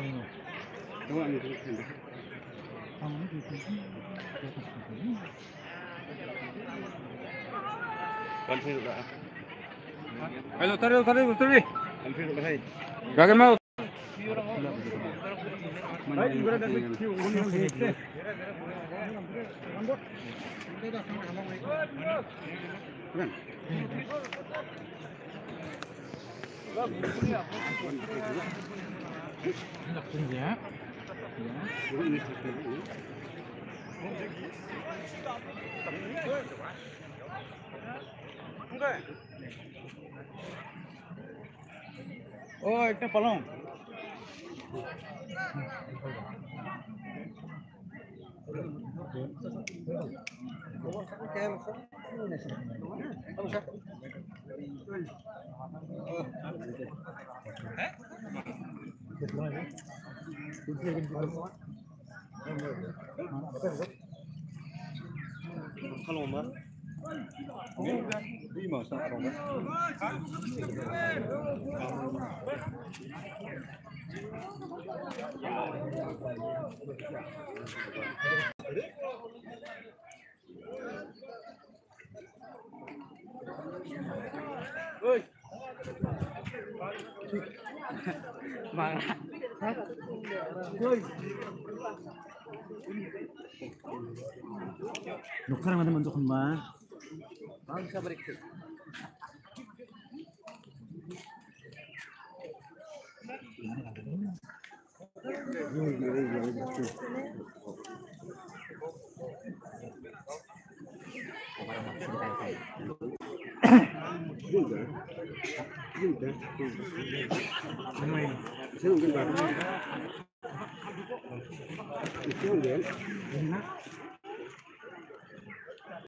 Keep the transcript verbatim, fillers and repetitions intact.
Con phi được đã. Ayo tarik tarik tarik. Con phi được đây. Gagal mau. Ya. Oh, একটা পালং। Kalau mah. Đi mở sang phòng đấy. Ơi. Mang lại. Ơi. 녹화를 하면 먼저 건마. Bang sabar ikut. Juga. Juga. Itu